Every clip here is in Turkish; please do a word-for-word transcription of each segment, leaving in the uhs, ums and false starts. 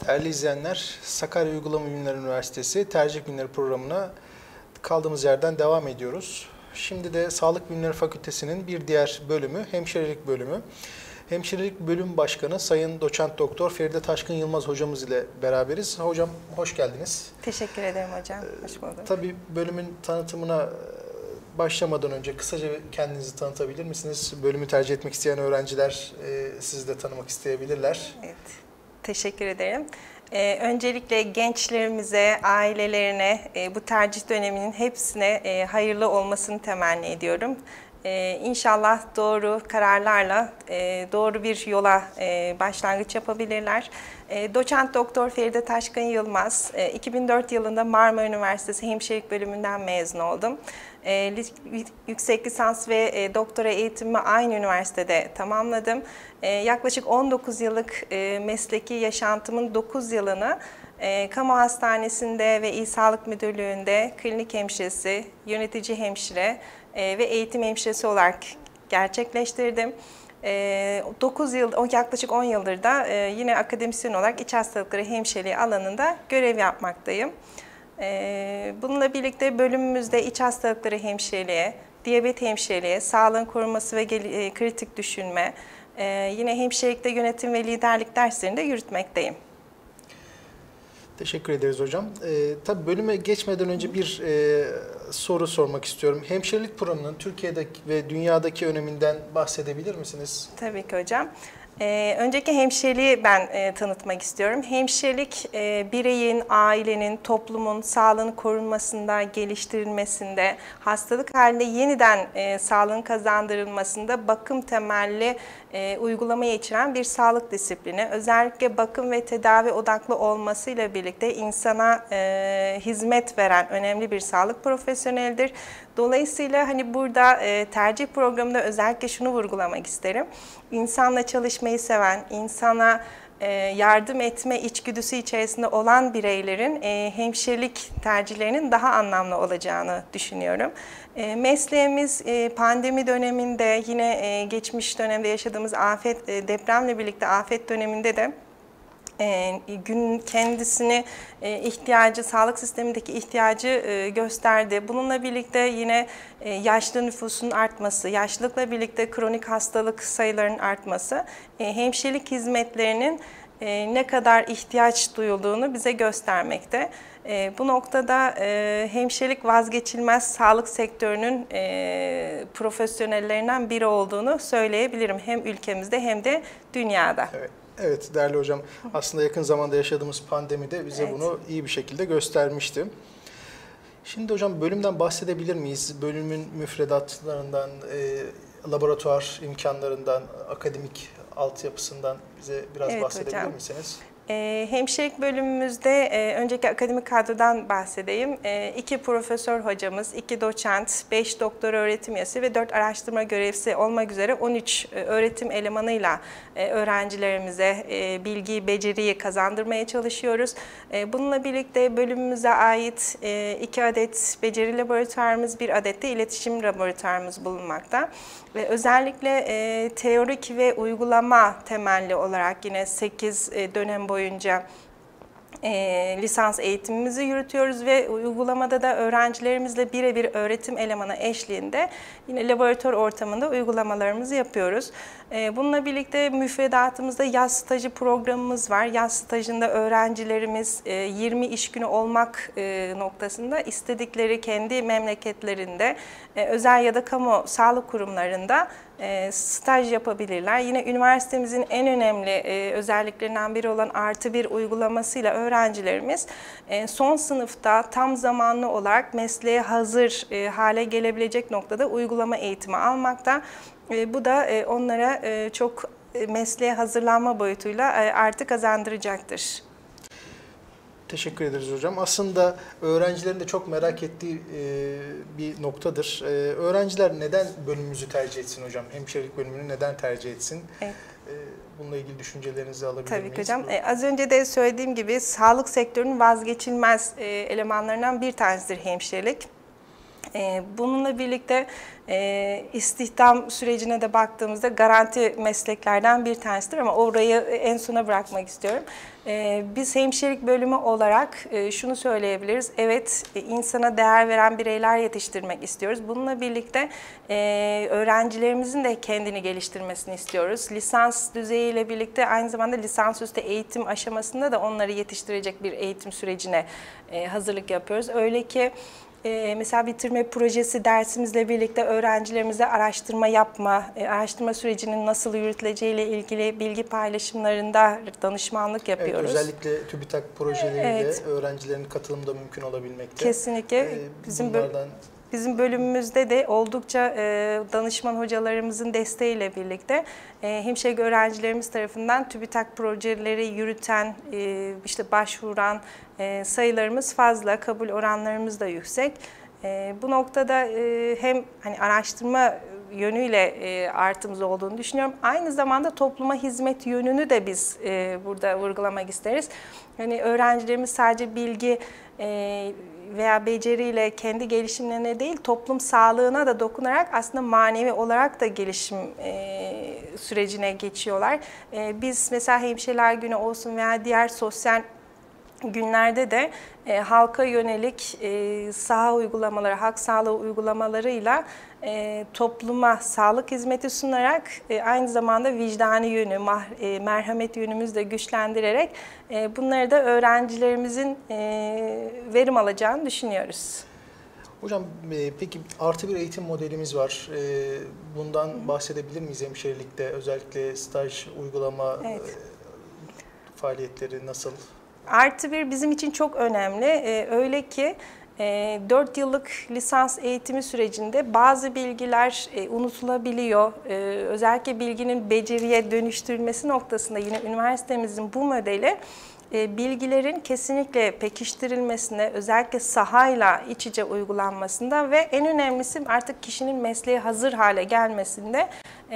Değerli izleyenler, Sakarya Uygulama Bilimleri Üniversitesi Tercih Bilimleri programına kaldığımız yerden devam ediyoruz. Şimdi de Sağlık Bilimleri Fakültesi'nin bir diğer bölümü, hemşirelik bölümü. Hemşirelik Bölüm Başkanı Sayın Doçent Doktor Feride Taşkın Yılmaz hocamız ile beraberiz. Hocam hoş geldiniz. Teşekkür ederim hocam. Hoş bulduk. Ee, tabii bölümün tanıtımına başlamadan önce kısaca kendinizi tanıtabilir misiniz? Bölümü tercih etmek isteyen öğrenciler e, sizi de tanımak isteyebilirler. Evet. Teşekkür ederim. Ee, öncelikle gençlerimize, ailelerine, e, bu tercih döneminin hepsine e, hayırlı olmasını temenni ediyorum. Ee, İnşallah doğru kararlarla e, doğru bir yola e, başlangıç yapabilirler. E, Doçent Doktor Feride Taşkın Yılmaz, e, iki bin dört yılında Marmara Üniversitesi Hemşirelik Bölümünden mezun oldum. E, yüksek lisans ve e, doktora eğitimimi aynı üniversitede tamamladım. E, yaklaşık on dokuz yıllık e, mesleki yaşantımın dokuz yılını e, kamu hastanesinde ve İl Sağlık Müdürlüğü'nde klinik hemşiresi, yönetici hemşire e, ve eğitim hemşiresi olarak gerçekleştirdim. dokuz yıl, yaklaşık on yıldır da yine akademisyen olarak iç hastalıkları hemşireliği alanında görev yapmaktayım. Bununla birlikte bölümümüzde iç hastalıkları hemşireliği, diyabet hemşireliği, sağlığın korunması ve kritik düşünme, yine hemşirelikte yönetim ve liderlik derslerini de yürütmekteyim. Teşekkür ederiz hocam. Ee, tabii bölüme geçmeden önce bir e, soru sormak istiyorum. Hemşirelik programının Türkiye'deki ve dünyadaki öneminden bahsedebilir misiniz? Tabii ki hocam. Ee, önceki hemşireliği ben e, tanıtmak istiyorum. Hemşirelik e, bireyin, ailenin, toplumun sağlığını korunmasında, geliştirilmesinde, hastalık halinde yeniden e, sağlığın kazandırılmasında bakım temelli e, uygulamaya içeren bir sağlık disiplini. Özellikle bakım ve tedavi odaklı olmasıyla birlikte insana e, hizmet veren önemli bir sağlık profesyonelidir. Dolayısıyla hani burada e, tercih programında özellikle şunu vurgulamak isterim. İnsanla çalışmayı seven, insana e, yardım etme içgüdüsü içerisinde olan bireylerin e, hemşirelik tercihlerinin daha anlamlı olacağını düşünüyorum. E, mesleğimiz e, pandemi döneminde, yine e, geçmiş dönemde yaşadığımız afet, e, depremle birlikte afet döneminde de E, gün kendisini e, ihtiyacı, sağlık sistemindeki ihtiyacı e, gösterdi. Bununla birlikte yine e, yaşlı nüfusun artması, yaşlılıkla birlikte kronik hastalık sayılarının artması, e, hemşirelik hizmetlerinin e, ne kadar ihtiyaç duyulduğunu bize göstermekte. E, bu noktada e, hemşirelik vazgeçilmez sağlık sektörünün e, profesyonellerinden biri olduğunu söyleyebilirim. Hem ülkemizde hem de dünyada. Evet. Evet değerli hocam, aslında yakın zamanda yaşadığımız pandemide bize evet. bunu iyi bir şekilde göstermişti. Şimdi hocam bölümden bahsedebilir miyiz? Bölümün müfredatlarından, e, laboratuvar imkanlarından, akademik altyapısından bize biraz evet, bahsedebilir hocam. misiniz? E, hemşirelik bölümümüzde e, önceki akademik kadrodan bahsedeyim. E, iki profesör hocamız, iki doçent, beş doktor öğretim üyesi ve dört araştırma görevlisi olmak üzere on üç e, öğretim elemanıyla e, öğrencilerimize e, bilgiyi, beceriyi kazandırmaya çalışıyoruz. E, bununla birlikte bölümümüze ait e, iki adet beceri laboratuvarımız, bir adet de iletişim laboratuvarımız bulunmakta. Ve özellikle e, teorik ve uygulama temelli olarak yine sekiz e, dönem boyunca e, lisans eğitimimizi yürütüyoruz ve uygulamada da öğrencilerimizle birebir öğretim elemanı eşliğinde yine laboratuvar ortamında uygulamalarımızı yapıyoruz. E, bununla birlikte müfredatımızda yaz stajı programımız var. Yaz stajında öğrencilerimiz e, yirmi iş günü olmak e, noktasında istedikleri kendi memleketlerinde e, özel ya da kamu sağlık kurumlarında E, staj yapabilirler. Yine üniversitemizin en önemli e, özelliklerinden biri olan artı bir uygulamasıyla öğrencilerimiz e, son sınıfta tam zamanlı olarak mesleğe hazır e, hale gelebilecek noktada uygulama eğitimi almakta. E, bu da e, onlara e, çok e, mesleğe hazırlanma boyutuyla e, artı kazandıracaktır. Teşekkür ederiz hocam. Aslında öğrencilerin de çok merak ettiği e, bir noktadır. E, öğrenciler neden bölümümüzü tercih etsin hocam? Hemşirelik bölümünü neden tercih etsin? Evet. E, bununla ilgili düşüncelerinizi alabilir Tabii miyiz? Tabii hocam. E, az önce de söylediğim gibi sağlık sektörünün vazgeçilmez e, elemanlarından bir tanesidir hemşirelik. Bununla birlikte e, istihdam sürecine de baktığımızda garanti mesleklerden bir tanesidir ama orayı en sona bırakmak istiyorum. E, biz hemşirelik bölümü olarak e, şunu söyleyebiliriz. Evet, e, insana değer veren bireyler yetiştirmek istiyoruz. Bununla birlikte e, öğrencilerimizin de kendini geliştirmesini istiyoruz. Lisans düzeyiyle birlikte aynı zamanda lisansüstü eğitim aşamasında da onları yetiştirecek bir eğitim sürecine e, hazırlık yapıyoruz. Öyle ki Ee, mesela bitirme projesi dersimizle birlikte öğrencilerimize araştırma yapma, e, araştırma sürecinin nasıl yürütüleceğiyle ilgili bilgi paylaşımlarında danışmanlık yapıyoruz. Evet, özellikle TÜBİTAK projeleriyle Evet. öğrencilerin katılımı da mümkün olabilmekte. Kesinlikle. Ee, Bizim bunlardan... Bizim bölümümüzde de oldukça e, danışman hocalarımızın desteğiyle birlikte e, hemşire öğrencilerimiz tarafından TÜBİTAK projeleri yürüten, e, işte başvuran e, sayılarımız fazla, kabul oranlarımız da yüksek. E, bu noktada e, hem hani araştırma yönüyle e, artımız olduğunu düşünüyorum. Aynı zamanda topluma hizmet yönünü de biz e, burada vurgulamak isteriz. Yani öğrencilerimiz sadece bilgi e, veya beceriyle kendi gelişimlerine değil, toplum sağlığına da dokunarak aslında manevi olarak da gelişim e, sürecine geçiyorlar. E, biz mesela Hemşireler Günü olsun veya diğer sosyal günlerde de e, halka yönelik e, saha uygulamaları, halk sağlığı uygulamalarıyla e, topluma sağlık hizmeti sunarak e, aynı zamanda vicdani yönü, mah, e, merhamet yönümüzü de güçlendirerek e, bunları da öğrencilerimizin e, verim alacağını düşünüyoruz. Hocam e, peki artı bir eğitim modelimiz var. E, bundan bahsedebilir miyiz hemşirelikte? Özellikle staj, uygulama Evet. e, faaliyetleri nasıl? Artı bir bizim için çok önemli. Ee, öyle ki e, dört yıllık lisans eğitimi sürecinde bazı bilgiler e, unutulabiliyor. Ee, özellikle bilginin beceriye dönüştürülmesi noktasında yine üniversitemizin bu modeli e, bilgilerin kesinlikle pekiştirilmesine, özellikle sahayla iç içe uygulanmasında ve en önemlisi artık kişinin mesleğe hazır hale gelmesinde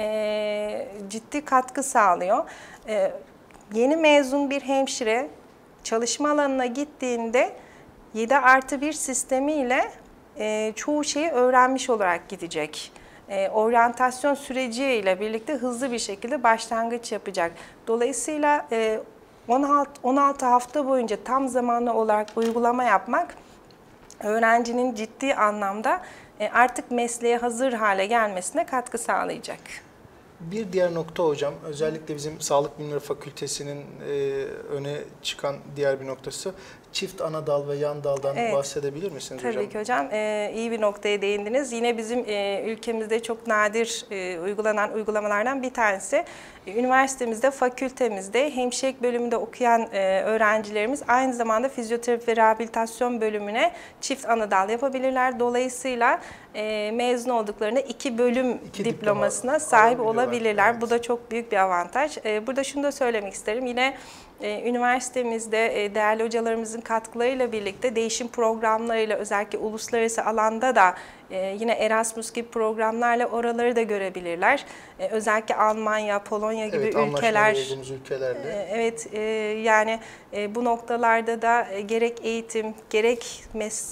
e, ciddi katkı sağlıyor. E, yeni mezun bir hemşire çalışma alanına gittiğinde yedi artı bir sistemiyle e, çoğu şeyi öğrenmiş olarak gidecek. E, oryantasyon süreciyle birlikte hızlı bir şekilde başlangıç yapacak. Dolayısıyla e, on altı hafta boyunca tam zamanlı olarak uygulama yapmak öğrencinin ciddi anlamda e, artık mesleğe hazır hale gelmesine katkı sağlayacak. Bir diğer nokta hocam, özellikle bizim Sağlık Bilimleri Fakültesi'nin e, öne çıkan diğer bir noktası çift ana dal ve yan daldan evet. bahsedebilir misiniz Tabii hocam? Tabii ki hocam. Ee, iyi bir noktaya değindiniz. Yine bizim e, ülkemizde çok nadir e, uygulanan uygulamalardan bir tanesi. E, üniversitemizde, fakültemizde hemşirelik bölümünde okuyan e, öğrencilerimiz aynı zamanda fizyoterapi ve rehabilitasyon bölümüne çift ana dal yapabilirler. Dolayısıyla e, mezun olduklarında iki bölüm iki diplomasına diploma sahip olabilirler. Evet. Bu da çok büyük bir avantaj. E, burada şunu da söylemek isterim. Yine Ee, üniversitemizde e, değerli hocalarımızın katkılarıyla birlikte değişim programlarıyla özellikle uluslararası alanda da e, yine Erasmus gibi programlarla oraları da görebilirler. E, özellikle Almanya, Polonya gibi evet, ülkeler. ülkelerle. E, evet, e, yani e, bu noktalarda da e, gerek eğitim, gerek mes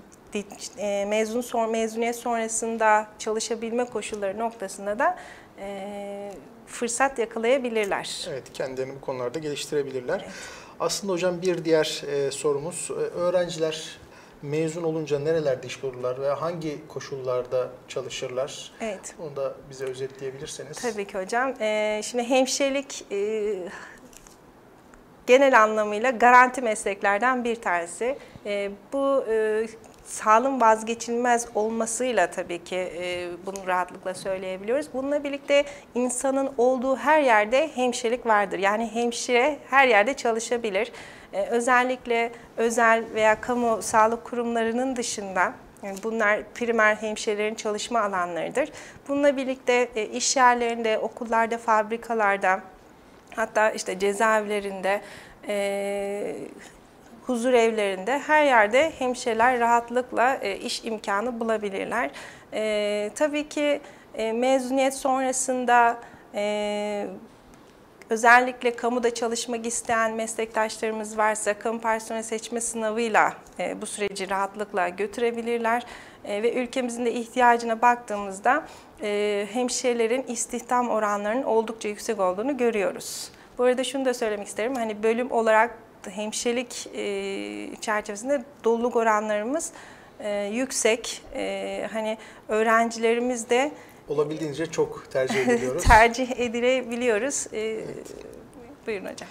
e, mezun son mezuniyet sonrasında çalışabilme koşulları noktasında da e, fırsat yakalayabilirler. Evet, kendilerini bu konularda geliştirebilirler. Evet. Aslında hocam bir diğer e, sorumuz, e, öğrenciler mezun olunca nerelerde iş bulurlar ve hangi koşullarda çalışırlar? Evet. Bunu da bize özetleyebilirseniz. Tabii ki hocam. E, şimdi hemşirelik e, genel anlamıyla garanti mesleklerden bir tanesi. E, bu e, sağlığın vazgeçilmez olmasıyla tabii ki e, bunu rahatlıkla söyleyebiliyoruz. Bununla birlikte insanın olduğu her yerde hemşirelik vardır. Yani hemşire her yerde çalışabilir. E, özellikle özel veya kamu sağlık kurumlarının dışında, yani bunlar primer hemşirelerin çalışma alanlarıdır. Bununla birlikte e, iş yerlerinde, okullarda, fabrikalarda, hatta işte cezaevlerinde, e, huzur evlerinde her yerde hemşireler rahatlıkla e, iş imkanı bulabilirler. E, tabii ki e, mezuniyet sonrasında e, Özellikle kamuda çalışmak isteyen meslektaşlarımız varsa kamu personel seçme sınavıyla e, bu süreci rahatlıkla götürebilirler. E, ve ülkemizin de ihtiyacına baktığımızda e, hemşirelerin istihdam oranlarının oldukça yüksek olduğunu görüyoruz. Bu arada şunu da söylemek isterim, hani bölüm olarak hemşirelik e, çerçevesinde doluluk oranlarımız e, yüksek. E, hani öğrencilerimiz de olabildiğince çok tercih ediliyoruz. tercih edilebiliyoruz. Ee, evet. Buyurun hocam.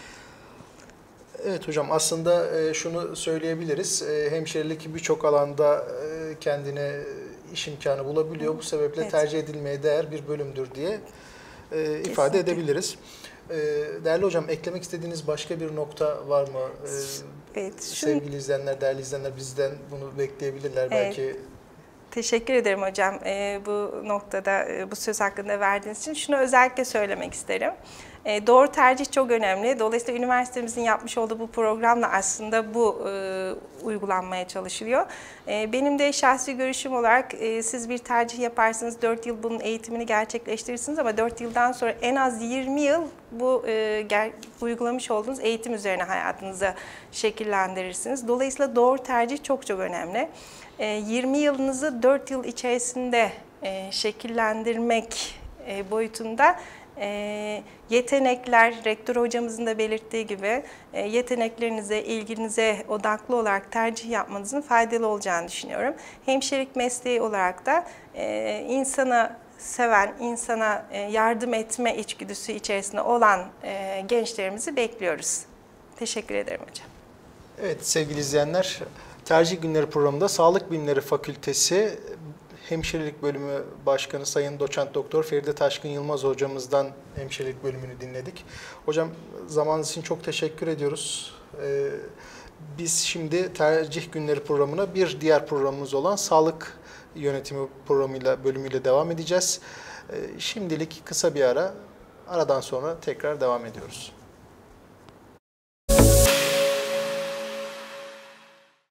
Evet hocam, aslında şunu söyleyebiliriz. Hemşirelik birçok alanda kendine iş imkanı bulabiliyor. Bu sebeple evet. tercih edilmeye değer bir bölümdür diye Kesinlikle. ifade edebiliriz. Değerli hocam, eklemek istediğiniz başka bir nokta var mı? Evet, şunu... Sevgili izleyenler, değerli izleyenler bizden bunu bekleyebilirler evet. belki. Teşekkür ederim hocam e, bu noktada e, bu söz hakkında verdiğiniz için. Şunu özellikle söylemek isterim. E, doğru tercih çok önemli. Dolayısıyla üniversitemizin yapmış olduğu bu programla aslında bu e, uygulanmaya çalışılıyor. E, benim de şahsi görüşüm olarak e, siz bir tercih yaparsınız, dört yıl bunun eğitimini gerçekleştirirsiniz ama dört yıldan sonra en az yirmi yıl bu e, ger, uygulamış olduğunuz eğitim üzerine hayatınızı şekillendirirsiniz. Dolayısıyla doğru tercih çok çok önemli. yirmi yılınızı dört yıl içerisinde şekillendirmek boyutunda yetenekler, rektör hocamızın da belirttiği gibi yeteneklerinize, ilginize odaklı olarak tercih yapmanızın faydalı olacağını düşünüyorum. Hemşirelik mesleği olarak da insana seven, insana yardım etme içgüdüsü içerisinde olan gençlerimizi bekliyoruz. Teşekkür ederim hocam. Evet sevgili izleyenler, Tercih Günleri programında Sağlık Bilimleri Fakültesi Hemşirelik Bölümü Başkanı Sayın Doçent Doktor Feride Taşkın Yılmaz hocamızdan hemşirelik bölümünü dinledik. Hocam zamanınız için çok teşekkür ediyoruz. Ee, biz şimdi Tercih Günleri programına bir diğer programımız olan Sağlık Yönetimi programıyla, bölümüyle devam edeceğiz. Ee, şimdilik kısa bir ara, aradan sonra tekrar devam ediyoruz.